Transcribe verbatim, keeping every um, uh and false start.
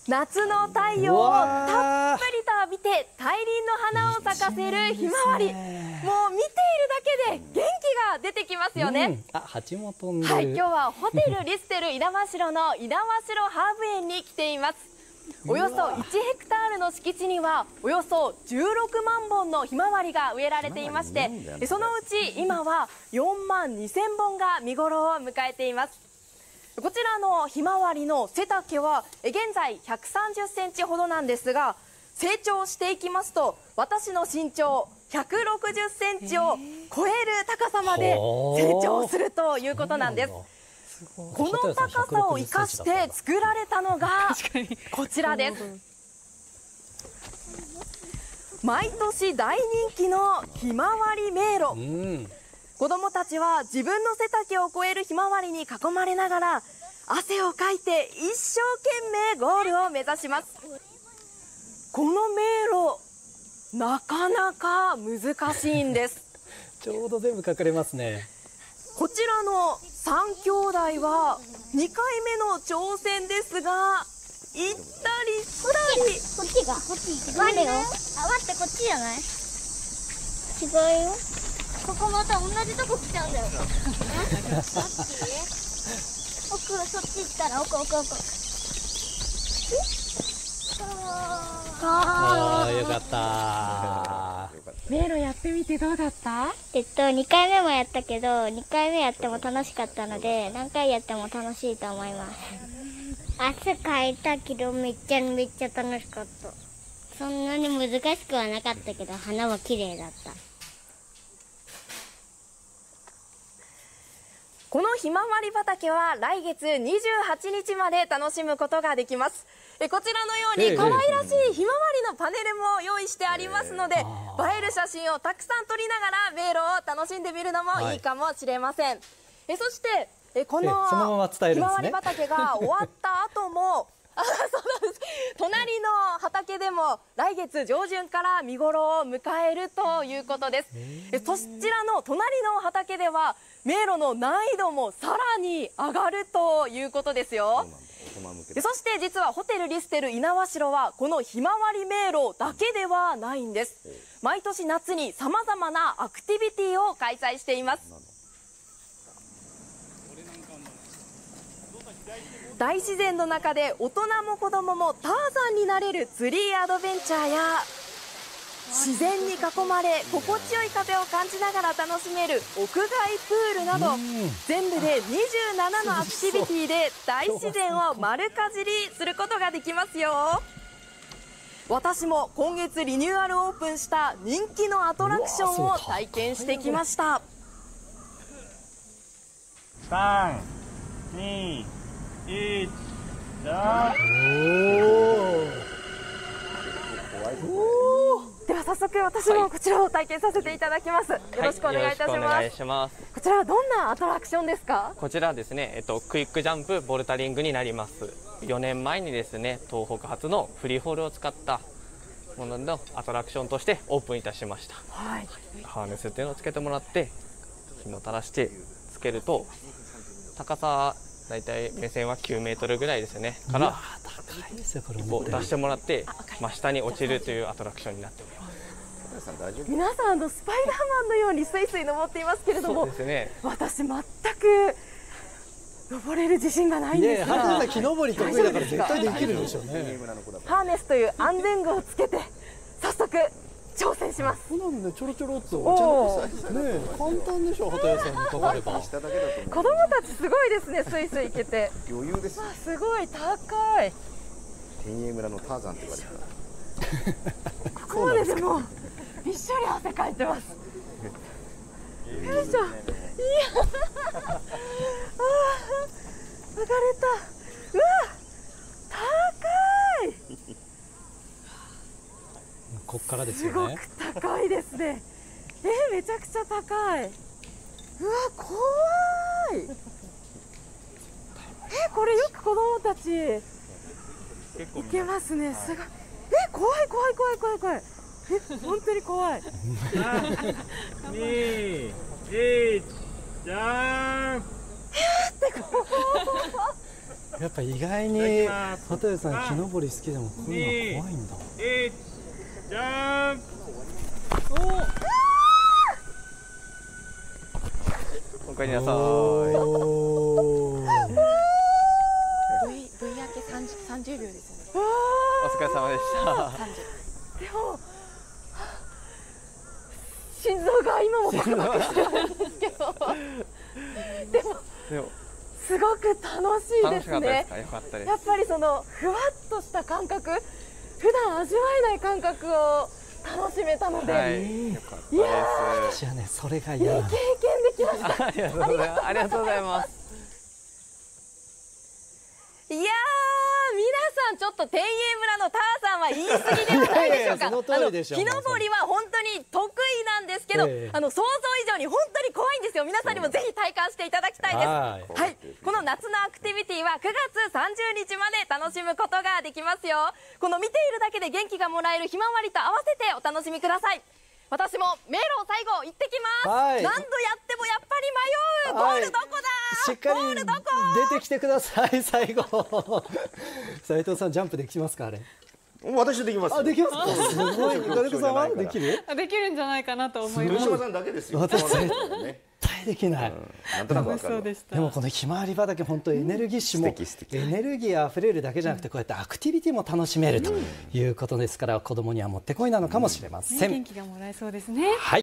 夏の太陽をたっぷりと浴びて大輪の花を咲かせるひまわり、もう見ているだけで元気が出てきますよね。 うん、あ、蜂も飛んでる。 はい、今日はホテルリステル猪苗代の猪苗代ハーブ園に来ています。およそいちヘクタールの敷地にはおよそじゅうろくまんぼんのひまわりが植えられていまして、そのうち今はよんまんにせんぼんが見頃を迎えています。こちらのひまわりの背丈は現在ひゃくさんじゅっセンチほどなんですが、成長していきますと私の身長ひゃくろくじゅっセンチを超える高さまで成長するということなんです。この高さを生かして作られたのがこちらです。毎年大人気のひまわり迷路。うん子どもたちは自分の背丈を超えるひまわりに囲まれながら汗をかいて一生懸命ゴールを目指します。この迷路なかなか難しいんですちょうど全部隠れますね。 こちらのさんきょうだいはにかいめの挑戦ですが行ったり来たり。 こっちがこっち待ってよ。あ、待って、こっちじゃない？違うよ。ここまた同じとこ来ちゃうんだよ。奥、そっち行ったら奥奥奥。 ああ、よかった迷路やってみてどうだった？ えっとにかいめもやったけどにかいめやっても楽しかったので何回やっても楽しいと思います。汗かいたけどめっちゃめっちゃ楽しかった。そんなに難しくはなかったけど花は綺麗だった。 このひまわり畑は来月にじゅうはちにちまで楽しむことができます。えこちらのように可愛らしいひまわりのパネルも用意してありますので、映える写真をたくさん撮りながら迷路を楽しんでみるのもいいかもしれません。えそしてえこのひまわり畑が終わった後もあそうなんです隣の畑でも来月上旬から見頃を迎えるということです。えそちらの隣の畑では迷路の難易度もさらに上がるということですよ。そして実はホテルリステル猪苗代はこのひまわり迷路だけではないんです。毎年夏にさまざまなアクティビティを開催しています。大自然の中で大人も子供もターザンになれるツリーアドベンチャーや自然に囲まれ心地よい風を感じながら楽しめる屋外プールなど全部でにじゅうななのアクティビティで大自然を丸かじりすることができますよ。私も今月リニューアルオープンした人気のアトラクションを体験してきました。 さん、に、いち、じゃでは早速私もこちらを体験させていただきます。よろしくお願いいたします。 はい、 こちらはどんなアトラクションですか？ こちらはですね、えっと、クイックジャンプボルタリングになります。よねんまえにですね、東北初のフリーホールを使ったもののアトラクションとしてオープンいたしました。はい、ハーネスっていうのをつけてもらって紐を垂らしてつけると高さだいたい目線はきゅうメートルぐらいですねからこう出してもらって真下に落ちるというアトラクションになっております。 皆さんのスパイダーマンのようにスイスイ登っていますけれども、 そうですね、 私全く登れる自信がないんですが、 ハーネス木登り得意だから絶対できるでしょうね。 ハーネスという安全具をつけて早速挑戦します。 そうなんでちょろちょろっとお茶ね簡単でしょ。畑屋さんにかかれば。 子供たちすごいですね。スイスイ行けて。 余裕です。 すごい高い。 天栄村のターザンって言われた。 ここまででもびっしょり汗かいてます。よいしょ。いや。ああ、上がれた。うわ、高い。 こっからですよね。 すごく高いですね。え、めちゃくちゃ高い。うわ、怖い。え、これよく子供たちいけますね。すごい。え、怖い怖い怖い怖い怖い。え、本当に怖い。 に、いち、じゃーん。 えーって怖い。 やっぱ意外に畑谷さん木登り好きでもこういうの怖いんだ。 いちジャンプ。 おかえりなさい。 V V 明け三十三十秒ですね。 お疲れ様でした。 三十。でも心臓が今もバクバクしてるんですけど。でもでもすごく楽しいです楽しかったでねす。か。よかったです。 やっぱりそのふわっとした感覚、普段味わえない感覚を楽しめたので、 はい、よかったで私はねそれがいい嫌なの。 経験できました。 す。ありがとうございます。ありがとうございます。 いやー、皆さんちょっと天栄村のターさんは言い過ぎではないでしょうか。 いやいやその通りでしょう。 あの木登りは本当に得意なんですけど、 ええあの想像以上に本当に怖いんですよ。皆さんにもぜひ体感していただきたいです。 はいはい、この夏のアクティビティはくがつさんじゅうにちまで楽しむことができますよ。この見ているだけで元気がもらえるひまわりと合わせてお楽しみください。私も迷路を最後行ってきます。 はい何度やってもやっぱり迷う。ゴールどこだ。 しっかりゴールどこ。 出てきてください最後。斉藤さんジャンプできますかあれ？ 私できますよ。 あできますか。すごい。金子さんはできる？ できるんじゃないかなと思います。 豊島さんだけですよ。 私絶ね対できない。 なんとなくわかる。 でしたでもこのひまわり畑本当エネルギッシュも素敵素敵エネルギーあふれるだけじゃなくてこうやってアクティビティも楽しめるということですから子供にはもってこいなのかもしれません。 元気がもらえそうですね。 はい。